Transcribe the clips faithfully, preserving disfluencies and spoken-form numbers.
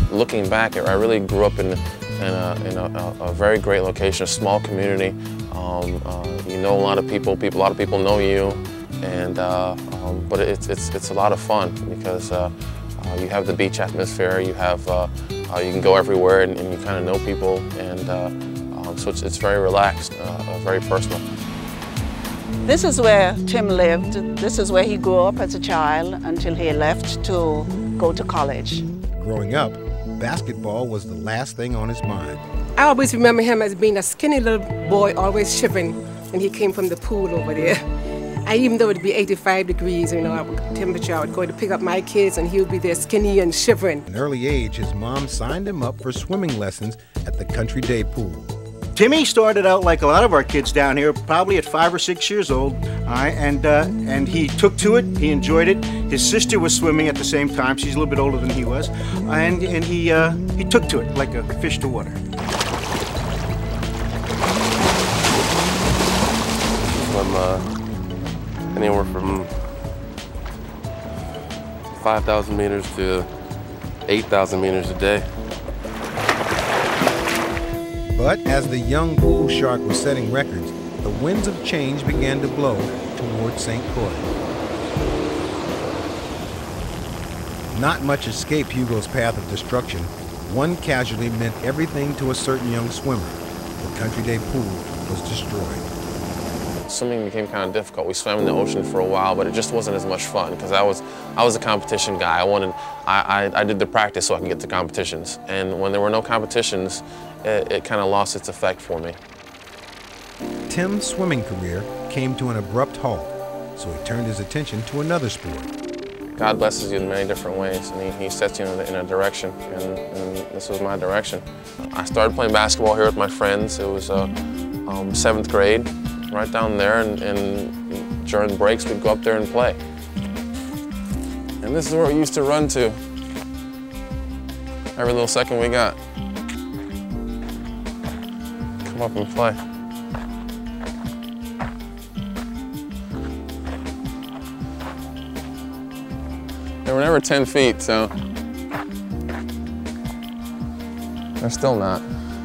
looking back, I really grew up in, in, a, in a, a very great location, a small community. Um, uh, you know a lot of people, people, a lot of people know you, and uh, um, but it's, it's, it's a lot of fun because uh, uh, you have the beach atmosphere, you have, uh, uh, you can go everywhere and, and you kind of know people, and uh, um, so it's, it's very relaxed, uh, very personal. This is where Tim lived. This is where he grew up as a child until he left to go to college. Growing up, basketball was the last thing on his mind. I always remember him as being a skinny little boy, always shivering, and he came from the pool over there. I, even though it would be eighty-five degrees, you know, temperature, I would go to pick up my kids, and he would be there skinny and shivering. At an early age, his mom signed him up for swimming lessons at the Country Day pool. Timmy started out like a lot of our kids down here, probably at five or six years old, all right, and uh, and he took to it. He enjoyed it. His sister was swimming at the same time. She's a little bit older than he was, and and he uh, he took to it like a fish to water. From uh, anywhere from five thousand meters to eight thousand meters a day. But as the young pool shark was setting records, the winds of change began to blow towards Saint Croix. Not much escaped Hugo's path of destruction. One casualty meant everything to a certain young swimmer. The Country Day pool was destroyed. Swimming became kind of difficult. We swam in the ocean for a while, but it just wasn't as much fun because I was, I was a competition guy. I wanted, I, I, I did the practice so I could get to competitions. And when there were no competitions, it, it kind of lost its effect for me. Tim's swimming career came to an abrupt halt, so he turned his attention to another sport. God blesses you in many different ways, and he, he sets you in a, in a direction, and, and this was my direction. I started playing basketball here with my friends. It was uh, um, seventh grade. Right down there, and, and during breaks we'd go up there and play. And this is where we used to run to every little second we got. Come up and play. They were never ten feet, so they're still not.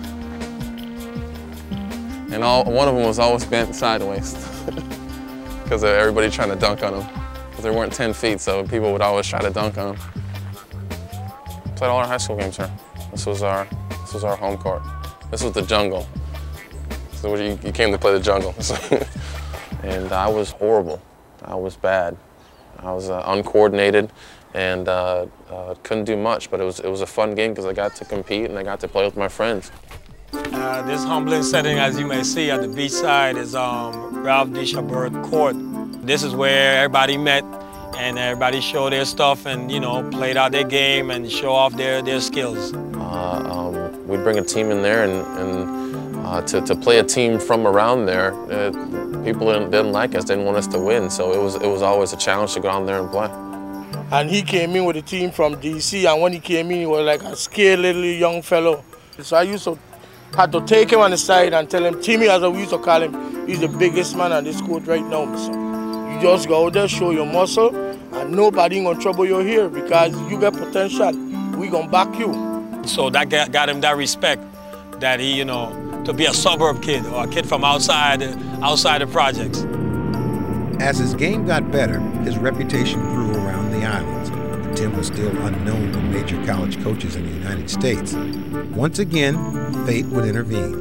And all, one of them was always bent sideways because of everybody trying to dunk on them. Because they weren't ten feet, so people would always try to dunk on them. Played all our high school games here. This was our, this was our home court. This was the jungle. So you, you came to play the jungle. And I was horrible. I was bad. I was uh, uncoordinated and uh, uh, couldn't do much, but it was, it was a fun game because I got to compete and I got to play with my friends. Uh, this humbling setting, as you may see at the beach side, is um, Ralph D. Chabert Court. This is where everybody met and everybody showed their stuff and, you know, played out their game and show off their, their skills. Uh, um, we'd bring a team in there and, and uh, to, to play a team from around there, uh, people didn't, didn't like us, didn't want us to win, so it was, it was always a challenge to go out there and play. And he came in with a team from D C, and when he came in, he was like a scared little young fellow. So I used to had to take him on the side and tell him, Timmy, as we used to call him, he's the biggest man on this court right now. So you just go out there, show your muscle, and nobody gonna trouble you here because you got potential. We gonna back you. So that got, got him that respect that he, you know, to be a suburb kid or a kid from outside, outside the projects. As his game got better, his reputation grew around the islands. Tim was still unknown to major college coaches in the United States. Once again, fate would intervene.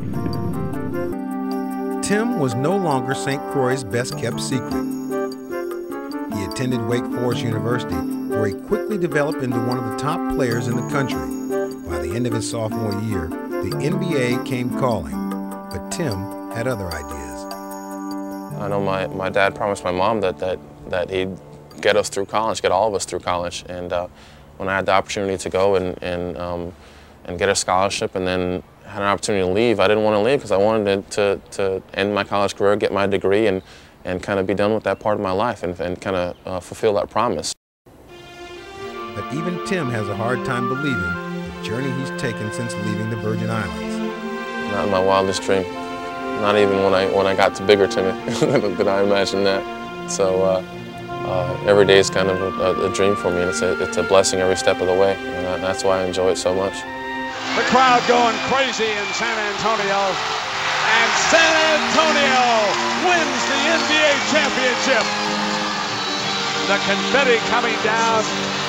Tim was no longer Saint Croix's best-kept secret. He attended Wake Forest University, where he quickly developed into one of the top players in the country. By the end of his sophomore year, the N B A came calling, but Tim had other ideas. I know my, my dad promised my mom that, that, that he'd get us through college, get all of us through college. And uh, when I had the opportunity to go and, and, um, and get a scholarship and then had an opportunity to leave, I didn't want to leave because I wanted to, to end my college career, get my degree, and, and kind of be done with that part of my life and, and kind of uh, fulfill that promise. But even Tim has a hard time believing the journey he's taken since leaving the Virgin Islands. Not in my wildest dream. Not even when I, when I got to bigger Timmy did I imagine that. So uh, uh, every day is kind of a, a dream for me, and it's a, it's a blessing every step of the way, and that's why I enjoy it so much. The crowd going crazy in San Antonio, and San Antonio wins the N B A championship. The confetti coming down